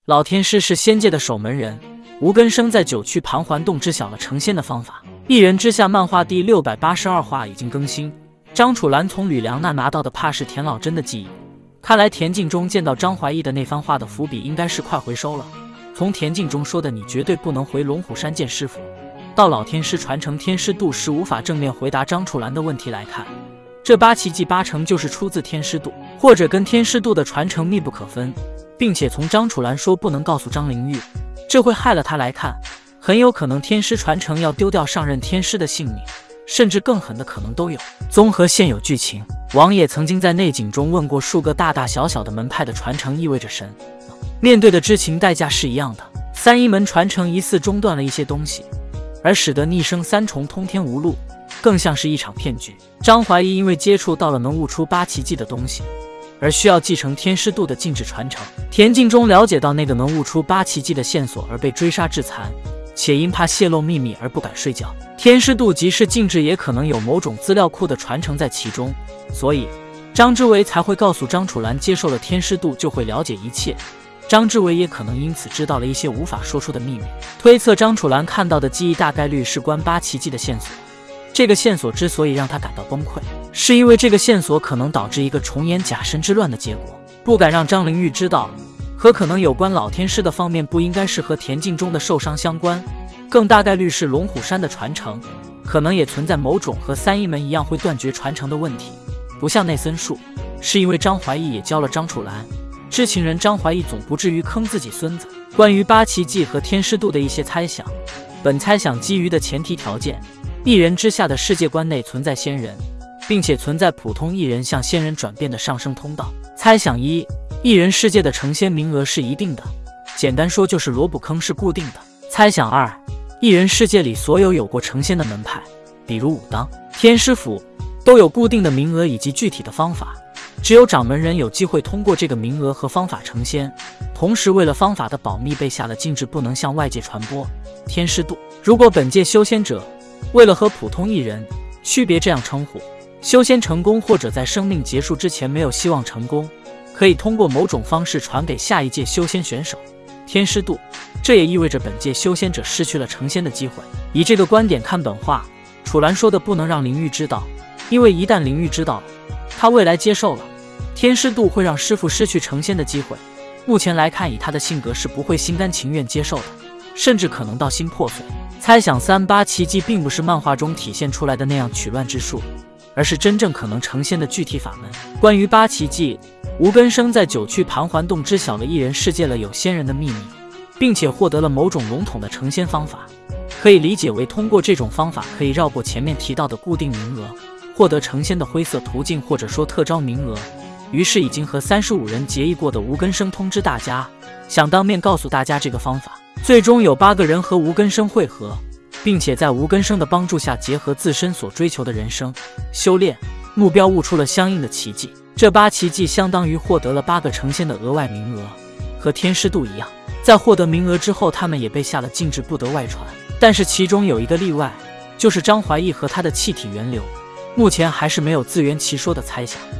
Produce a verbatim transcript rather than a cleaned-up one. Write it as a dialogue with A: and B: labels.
A: 老天师是仙界的守门人，吴根生在九曲盘桓洞知晓了成仙的方法。一人之下漫画第六百八十二话已经更新，张楚岚从吕良那拿到的怕是田老真的记忆。看来田径中见到张怀义的那番话的伏笔应该是快回收了。从田径中说的你绝对不能回龙虎山见师傅，到老天师传承天师度时无法正面回答张楚岚的问题来看，这八奇迹八成就是出自天师度，或者跟天师度的传承密不可分，并且从张楚岚说不能告诉张灵玉，这会害了他来看，很有可能天师传承要丢掉上任天师的性命，甚至更狠的可能都有。综合现有剧情，王爷曾经在内景中问过数个大大小小的门派的传承意味着神面对的知情代价是一样的。三一门传承疑似中断了一些东西，而使得逆生三重通天无路，更像是一场骗局。张怀义因为接触到了能悟出八奇迹的东西，而需要继承天师度的禁止传承。田径中了解到那个能悟出八奇迹的线索而被追杀致残，且因怕泄露秘密而不敢睡觉。天师度即使禁止，也可能有某种资料库的传承在其中，所以张之维才会告诉张楚岚，接受了天师度就会了解一切。张之维也可能因此知道了一些无法说出的秘密，推测张楚岚看到的记忆大概率是关八奇迹的线索。这个线索之所以让他感到崩溃，是因为这个线索可能导致一个重演假神之乱的结果，不敢让张灵玉知道。和可能有关老天师的方面不应该是和田径中的受伤相关，更大概率是龙虎山的传承，可能也存在某种和三一门一样会断绝传承的问题。不像内森术，是因为张怀义也教了张楚岚，知情人张怀义总不至于坑自己孙子。关于八奇迹和天师度的一些猜想，本猜想基于的前提条件，一人之下的世界观内存在仙人，并且存在普通一人向仙人转变的上升通道。猜想一，一人世界的成仙名额是一定的，简单说就是罗卜坑是固定的。猜想二，一人世界里所有有过成仙的门派，比如武当、天师府，都有固定的名额以及具体的方法，只有掌门人有机会通过这个名额和方法成仙，同时为了方法的保密被下了禁制，不能向外界传播。天师度，如果本界修仙者为了和普通一人区别这样称呼，修仙成功或者在生命结束之前没有希望成功，可以通过某种方式传给下一届修仙选手。天师度，这也意味着本届修仙者失去了成仙的机会。以这个观点看本话，楚岚说的不能让灵玉知道，因为一旦灵玉知道了，他未来接受了天师度会让师父失去成仙的机会。目前来看，以他的性格是不会心甘情愿接受的，甚至可能到心破碎。猜想三，八奇迹并不是漫画中体现出来的那样取乱之术，而是真正可能成仙的具体法门。关于八奇迹，吴根生在九曲盘桓洞知晓了一人世界了有仙人的秘密，并且获得了某种笼统的成仙方法，可以理解为通过这种方法可以绕过前面提到的固定名额，获得成仙的灰色途径，或者说特招名额。于是已经和三十五人结义过的吴根生通知大家，想当面告诉大家这个方法。最终有八个人和吴根生会合，并且在吴根生的帮助下结合自身所追求的人生修炼目标，悟出了相应的奇迹。这八奇迹相当于获得了八个成仙的额外名额，和天师度一样，在获得名额之后他们也被下了禁制，不得外传。但是其中有一个例外，就是张怀义和他的气体源流，目前还是没有自圆其说的猜想。